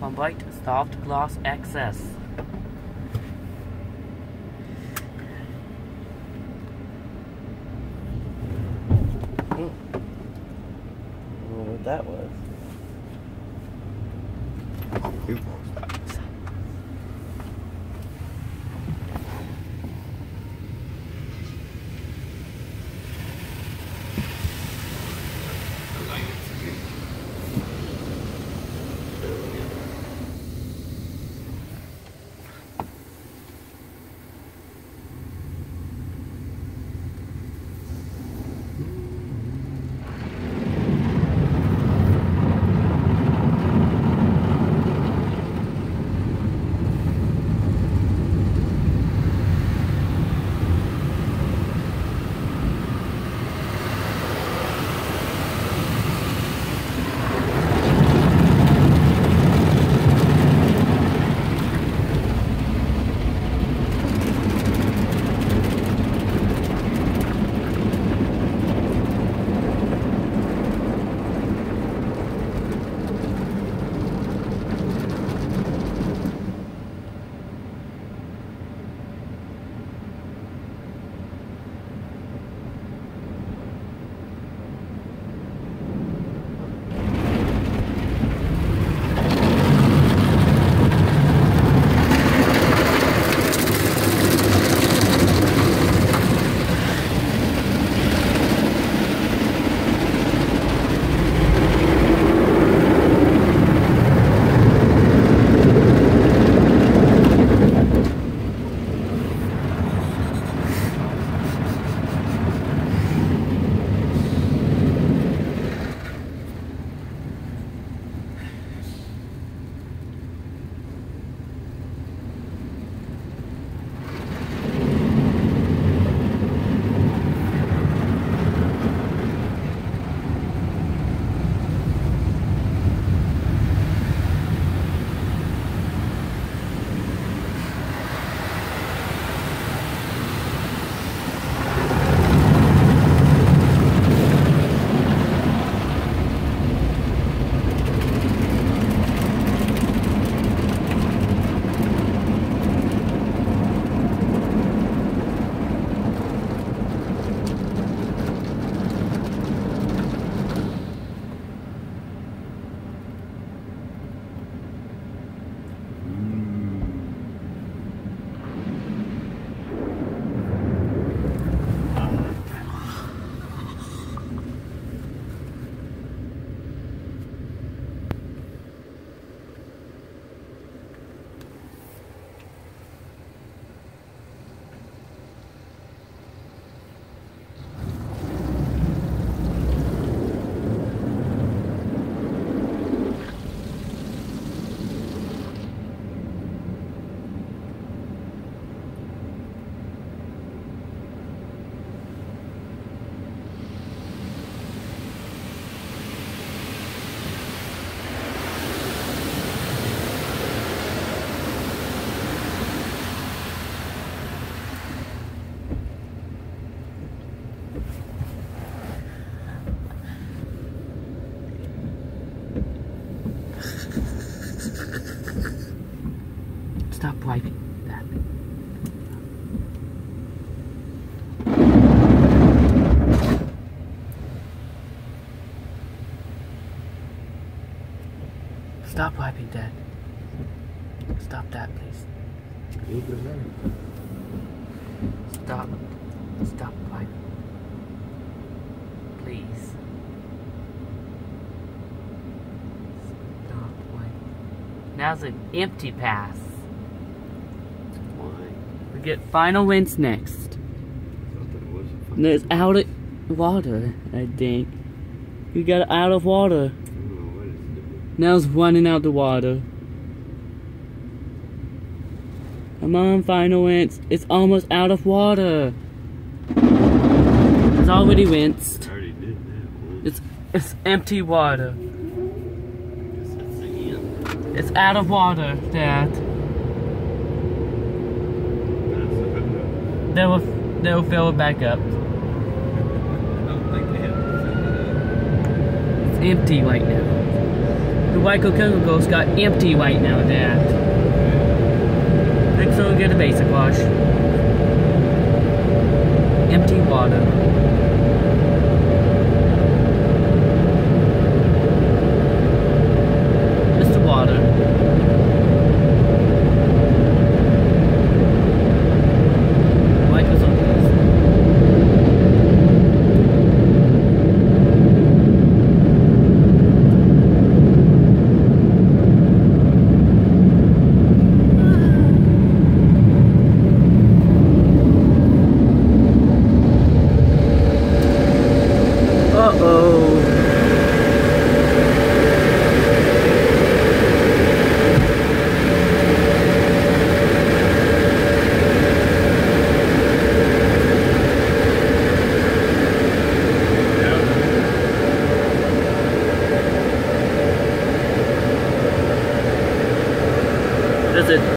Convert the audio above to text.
Complete soft gloss access. I don't know what that was. Stop wiping that. Stop wiping that. Stop that, please. Stop. Stop wiping. Please. Stop wiping. Now's an empty pass. We get final winds next. No, it's out of water, I think. We got it out of water. Now it's running out the water. Come on, final winds. It's almost out of water. It's already winced. It's empty water. It's out of water, Dad. They'll fill it back up. It's empty right now. The Ryko chemicals got empty right now, Dad. Next we'll get a basic wash. Empty water.